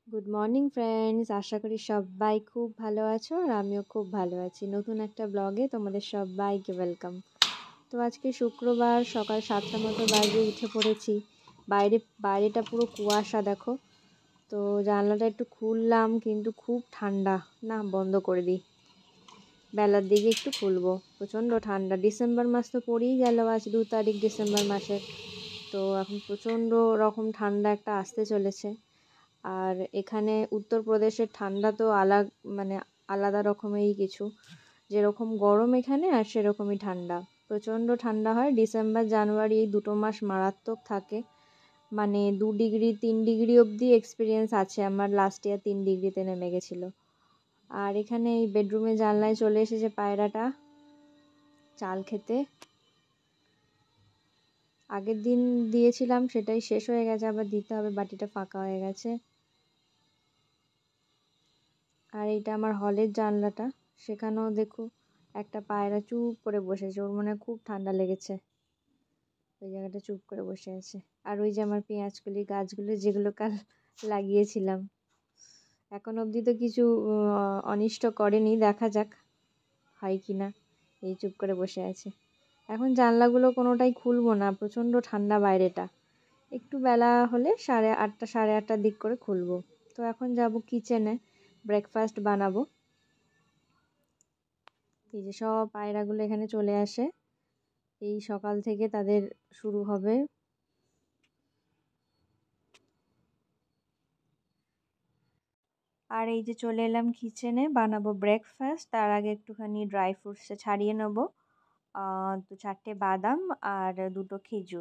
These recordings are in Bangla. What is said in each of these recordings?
গুড মর্নিং ফ্রেন্ডস, আশা করি সবাই খুব ভালো আছো আর আমিও খুব ভালো আছি। নতুন একটা ব্লগে তোমাদের সবাইকে ওয়েলকাম। তো আজকে শুক্রবার সকাল 7টা মতো বাজে উঠে পড়েছি। বাইরেটা পুরো কুয়াশা দেখো। তো জানলাটা একটু খুললাম কিন্তু খুব ঠান্ডা, না বন্ধ করে দিই, বেলার দিকে একটু খুলবো। প্রচণ্ড ঠান্ডা, ডিসেম্বর মাস তো পড়েই গেল, আজ 2 তারিখ ডিসেম্বর মাসের। তো এখন প্রচণ্ড রকম ঠান্ডা একটা আসতে চলেছে। আর এখানে উত্তরপ্রদেশের ঠান্ডা তো মানে আলাদা রকমেরই কিছু। যেরকম গরম এখানে আর সেরকমই ঠান্ডা, প্রচণ্ড ঠান্ডা হয়। ডিসেম্বর জানুয়ারি এই দুটো মাস মারাত্মক থাকে, মানে 2 ডিগ্রি 3 ডিগ্রি অবধি এক্সপিরিয়েন্স আছে আমার। লাস্ট ইয়ার 3 ডিগ্রিতে নেমে গেছিলো। আর এখানে এই বেডরুমে জানলায় চলে এসেছে পায়রাটা চাল খেতে। আগের দিন দিয়েছিলাম, সেটাই শেষ হয়ে গেছে, আবার দিতে হবে, বাটিটা ফাঁকা হয়ে গেছে। আর এইটা আমার হলের জানলাটা, সেখানেও দেখো একটা পায়রা চুপ করে বসেছে, ওর মনে হয় খুব ঠান্ডা লেগেছে, ওই জায়গাটা চুপ করে বসে আছে। আর ওই যে আমার পেঁয়াজকলি গাছগুলো যেগুলো কাল লাগিয়েছিলাম, এখন অবধি তো কিছু অনিষ্ট করেনি, দেখা যাক হয় কি না। এই চুপ করে বসে আছে। এখন জানলাগুলো কোনোটাই খুলবো না, প্রচণ্ড ঠান্ডা বাইরেটা। একটু বেলা হলে 8:30 8:30টার দিক করে খুলবো। তো এখন যাব কিচেনে, ব্রেকফাস্ট বানাবো। এই যে সব পায়রাগুলো এখানে চলে আসে, এই সকাল থেকে তাদের শুরু হবে। আর এই যে চলে এলাম কিচেনে, বানাবো ব্রেকফাস্ট। তার আগে একটুখানি ড্রাই ফ্রুটসটা ছাড়িয়ে নেবো, 4টে বাদাম আর 2টো খেজুর।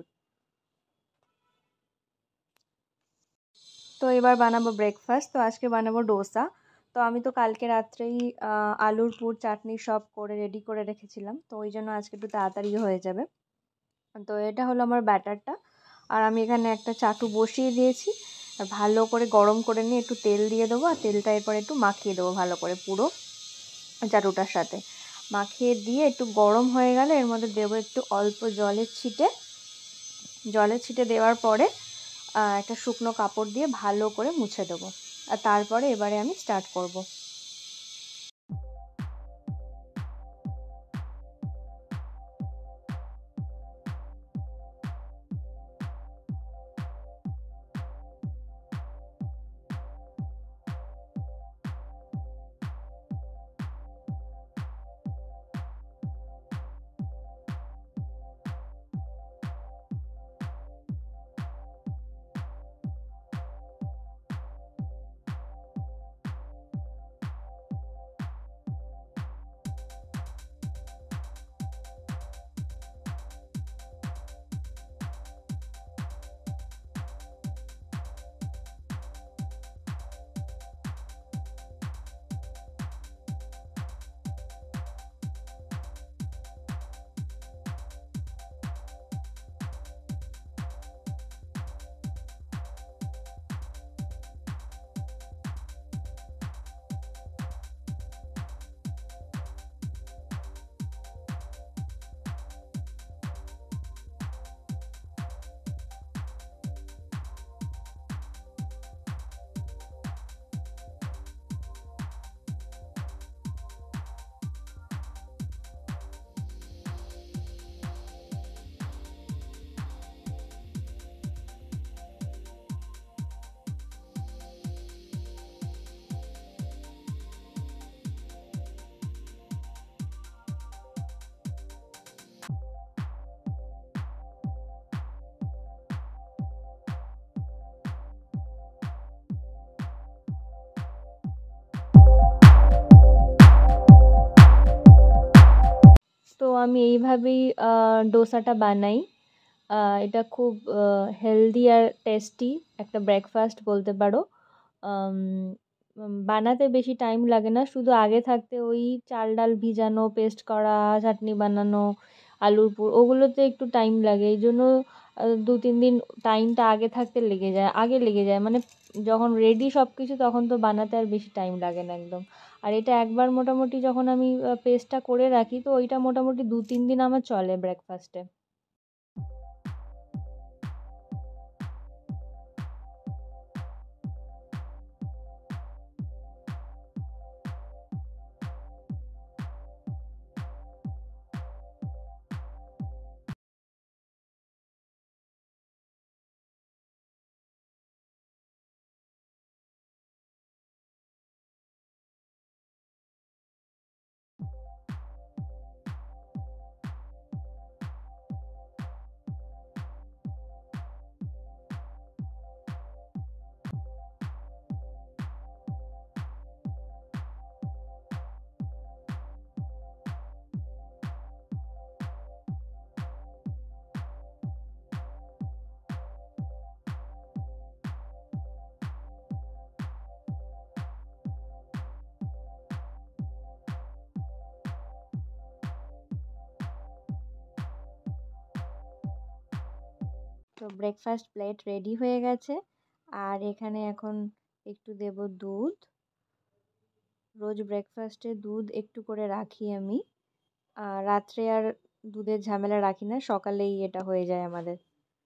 তো এবার বানাবো ব্রেকফাস্ট। তো আজকে বানাবো ডোসা। তো আমি তো কালকে রাত্রেই আলুর পুর চাটনি সব করে রেডি করে রেখেছিলাম, তো ওই জন্য আজকে একটু তাড়াতাড়ি হয়ে যাবে। তো এটা হলো আমার ব্যাটারটা। আর আমি এখানে একটা চাটু বসিয়ে দিয়েছি, আর ভালো করে গরম করে নিয়ে একটু তেল দিয়ে দেবো, আর তেলটা এরপর একটু মাখিয়ে দেবো ভালো করে পুরো চাটুটার সাথে। মাখিয়ে দিয়ে একটু গরম হয়ে গেলে এর মধ্যে দেবো একটু অল্প জলের ছিটে দেওয়ার পরে একটা শুকনো কাপড় দিয়ে ভালো করে মুছে দেবো। আর তারপরে এবারে আমি স্টার্ট করব। তো আমি এইভাবেই ডোসাটা বানাই। এটা খুব হেলদি আর টেস্টি একটা ব্রেকফাস্ট বলতে পারো। বানাতে বেশি টাইম লাগে না, শুধু আগে থাকতে ওই চাল ডাল ভিজানো, পেস্ট করা, চাটনি বানানো, আলুর পুর, ওগুলোতে একটু টাইম লাগে। এই জন্য 2-3 দিন টাইমটা আগে লেগে যায়, মানে যখন রেডি সব কিছু তখন তো বানাতে আর বেশি টাইম লাগে না একদম। আর এটা একবার মোটামুটি যখন আমি পেস্টটা করে রাখি, তো ওইটা মোটামুটি 2-3 দিন আমার চলে ব্রেকফাস্টে। তো ব্রেকফাস্ট প্লেট রেডি হয়ে গেছে। আর এখানে এখন একটু দেব দুধ। রোজ ব্রেকফাস্টে দুধ একটু করে রাখি আমি। রাত্রে আর দুধের ঝামেলা রাখি না, সকালেই এটা হয়ে যায় আমাদের।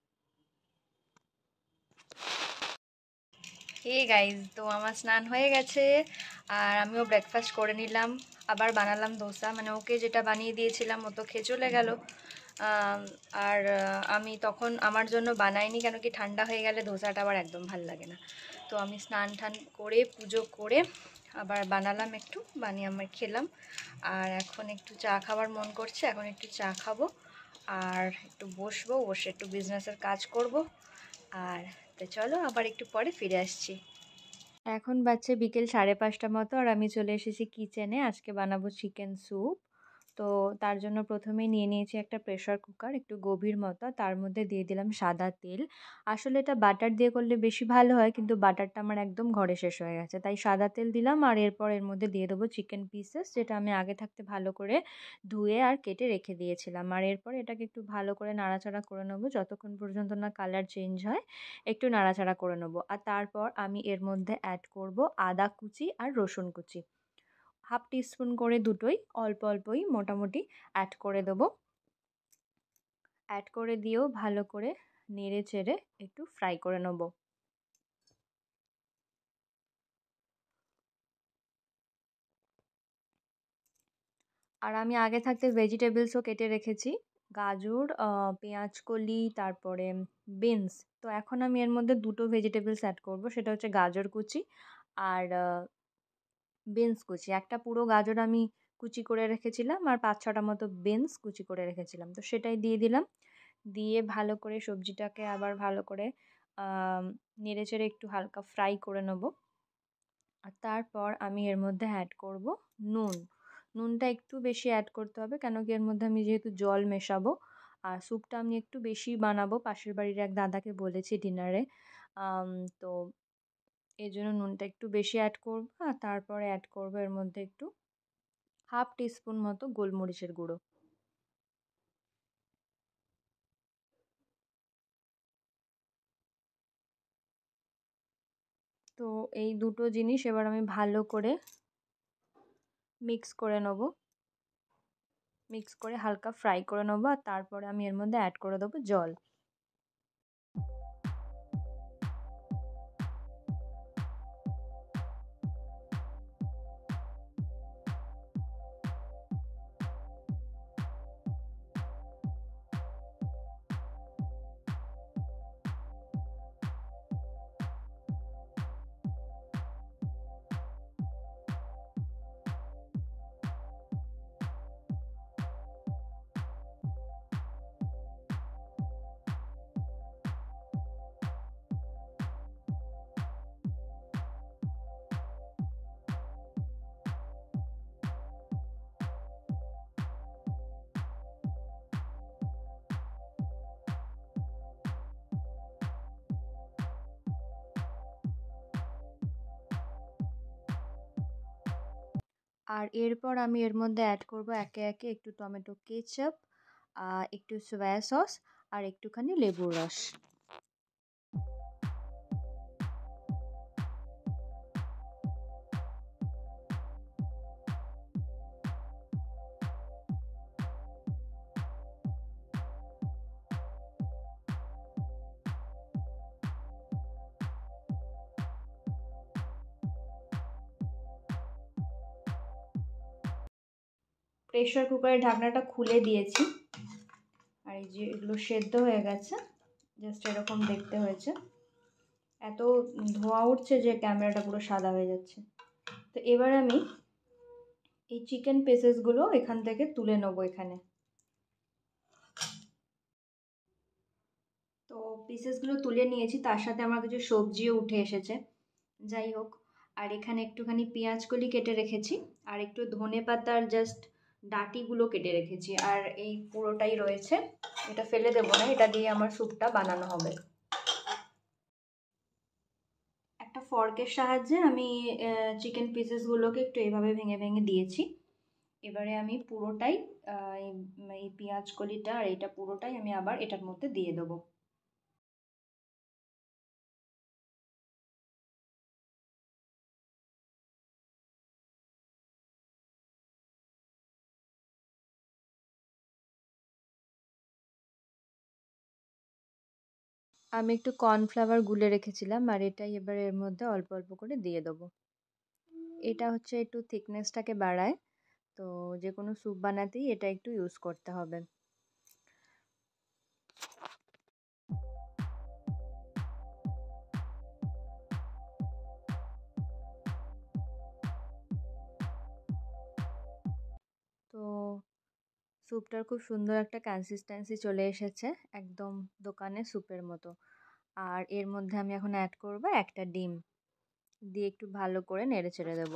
হে গাইজ, তো আমার স্নান হয়ে গেছে আর আমিও ব্রেকফাস্ট করে নিলাম। আবার বানালাম দোসা, মানে ওকে যেটা বানিয়ে দিয়েছিলাম ও তো খেয়ে চলে গেল। আর আমি তখন আমার জন্য বানাইনি, কেন কি ঠান্ডা হয়ে গেলে ধোসাটা আবার একদম ভাল লাগে না। তো আমি স্নান টান করে পুজো করে আবার বানালাম, একটু বানিয়ে আমার খেলাম। আর এখন একটু চা খাবার মন করছে, এখন একটু চা খাবো আর একটু বসবো, বসে একটু বিজনেসের কাজ করব। আর তো চলো আবার একটু পরে ফিরে আসছি। এখন বাজছে বিকেল 5:30 মতো, আর আমি চলে এসেছি কিচেনে। আজকে বানাবো চিকেন স্যুপ। তো তার জন্য প্রথমেই নিয়ে নিয়েছি একটা প্রেশার কুকার, একটু গভীর মতো। তার মধ্যে দিয়ে দিলাম সাদা তেল। আসলে এটা বাটার দিয়ে করলে বেশি ভালো হয়, কিন্তু বাটারটা আমার একদম ঘরে শেষ হয়ে গেছে, তাই সাদা তেল দিলাম। আর এরপর এর মধ্যে দিয়ে দেবো চিকেন পিসেস, যেটা আমি আগে থাকতে ভালো করে ধুয়ে আর কেটে রেখে দিয়েছিলাম। আর এরপর এটাকে একটু ভালো করে নাড়াচাড়া করে নেবো, যতক্ষণ পর্যন্ত না কালার চেঞ্জ হয় একটু নাড়াচাড়া করে নেবো। আর তারপর আমি এর মধ্যে অ্যাড করব আদা কুচি আর রসুন কুচি, 1/2 টিস্পুন করে, দুটোই অল্প অল্পই মোটামুটি অ্যাড করে দেবো। অ্যাড করে দিয়েও ভালো করে নেড়ে চেড়ে একটু ফ্রাই করে নেবো। আর আমি আগে থাকতে ভেজিটেবলসও কেটে রেখেছি, গাজর, পেঁয়াজ কলি, তারপরে বিনস। তো এখন আমি এর মধ্যে দুটো ভেজিটেবলস অ্যাড করব, সেটা হচ্ছে গাজর কুচি আর বিনস কুচি। একটা পুরো গাজর আমি কুচি করে রেখেছিলাম, আর 5-6টা মতো বিনস কুচি করে রেখেছিলাম, তো সেটাই দিয়ে দিলাম। দিয়ে ভালো করে সবজিটাকে আবার ভালো করে নেড়েচেড়ে একটু হালকা ফ্রাই করে নেব। আর তারপর আমি এর মধ্যে অ্যাড করব নুন। নুনটা একটু বেশি অ্যাড করতে হবে, কেন কি এর মধ্যে আমি যেহেতু জল মেশাবো। আর স্যুপটা আমি একটু বেশি বানাবো, পাশের বাড়ির এক দাদাকে বলেছি ডিনারে। তো এই জন্য নুনটা একটু বেশি অ্যাড করবো। আর তারপরে অ্যাড করবো এর মধ্যে একটু 1/2 টিস্পুন মতো গোলমরিচের গুঁড়ো। তো এই দুটো জিনিস এবার আমি ভালো করে মিক্স করে নেবো, মিক্স করে হালকা ফ্রাই করে নেবো। আর তারপরে আমি এর মধ্যে অ্যাড করে দেবো জল। আর এরপর আমি এর মধ্যে অ্যাড করব একে একে একটু টমেটো কেচাপ, একটু সয়া সস, আর একটুখানি লেবুর রস। প্রেশার কুকারের ঢাকনাটা খুলে দিয়েছি, আর এই যে এগুলো সেদ্ধ হয়ে গেছে, জাস্ট এরকম দেখতে হয়েছে। এত ধোঁয়া উঠছে যে ক্যামেরাটা পুরো সাদা হয়ে যাচ্ছে। তো এবার আমি এই চিকেন পিসেসগুলো এখান থেকে তুলে নেবো এখানে। তো পিসেসগুলো তুলে নিয়েছি, তার সাথে আমার কিছু সবজিও উঠে এসেছে, যাই হোক। আর এখানে একটুখানি পেঁয়াজ কলি কেটে রেখেছি, আর একটু ধনে পাতার জাস্ট ডাঁটিগুলো কেটে রেখেছি, আর এই পুরোটাই রয়েছে, এটা ফেলে দেবো না, এটা দিয়ে আমার স্যুপটা বানানো হবে। একটা ফর্কের সাহায্যে আমি চিকেন পিসেসগুলোকে একটু এইভাবে ভেঙে ভেঙে দিয়েছি। এবারে আমি পুরোটাই এই পেঁয়াজ কলিটা আর এইটা পুরোটাই আমি আবার এটার মধ্যে দিয়ে দেবো। আমি একটু কর্নফ্লাওয়ার গুলে রেখেছিলাম, আর এটাই এবার এর মধ্যে অল্প অল্প করে দিয়ে দেবো। এটা হচ্ছে একটু থিকনেসটাকে বাড়ায়, তো যে কোনো স্যুপ বানাতেই এটা একটু ইউজ করতে হবে। তো স্যুপটার খুব সুন্দর একটা কনসিস্টেন্সি চলে এসেছে, একদম দোকানে স্যুপের মতো। আর এর মধ্যে আমি এখন অ্যাড করব একটা ডিম, দিয়ে একটু ভালো করে নেড়ে চেড়ে দেবো।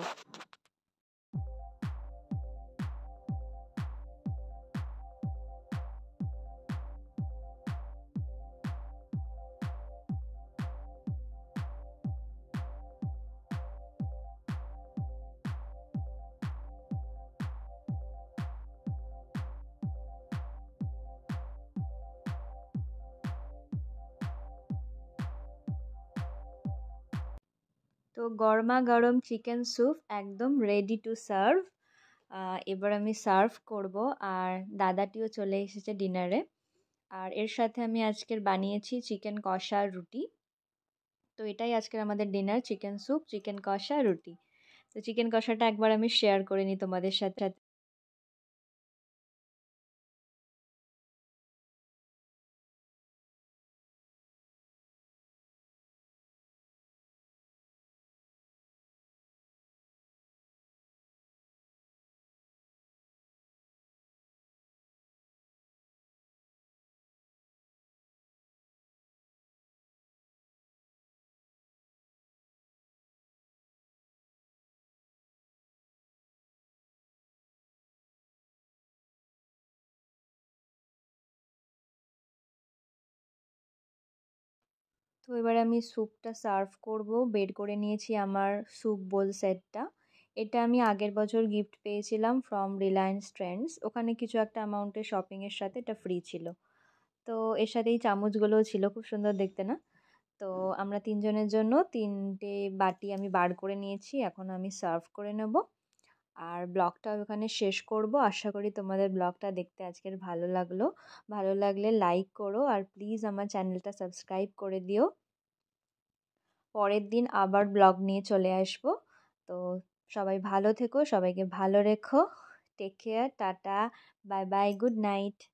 তো গরমা গরম চিকেন স্যুপ একদম রেডি টু সার্ভ। এবার আমি সার্ভ করব, আর দাদাটিও চলে এসেছে ডিনারে। আর এর সাথে আমি আজকের বানিয়েছি চিকেন কষা রুটি। তো এটাই আজকের আমাদের ডিনার, চিকেন স্যুপ, চিকেন কষা, রুটি। তো চিকেন কষাটা একবার আমি শেয়ার করে নিই তোমাদের সাথে। তো এবার আমি স্যুপটা সার্ভ করব। বের করে নিয়েছি আমার স্যুপ বোল সেটটা। এটা আমি আগের বছর গিফট পেয়েছিলাম ফ্রম রিলায়েন্স ট্রেন্ডস, ওখানে কিছু একটা অ্যামাউন্টের শপিংয়ের সাথে এটা ফ্রি ছিল। তো এর সাথে এই চামচগুলোও ছিল, খুব সুন্দর দেখতে না? তো আমরা তিনজনের জন্য তিনটে বাটি আমি বার করে নিয়েছি, এখন আমি সার্ভ করে নেব। আর ব্লগটা ওখানে শেষ করব। আশা করি তোমাদের ব্লগটা দেখতে আজকের ভালো লাগলো। ভালো লাগলে লাইক করো, আর প্লিজ আমার চ্যানেলটা সাবস্ক্রাইব করে দিও। পরের দিন আবার ব্লগ নিয়ে চলে আসবো। তো সবাই ভালো থেকো, সবাইকে ভালো রেখো। Take care, tata, bye bye, good night.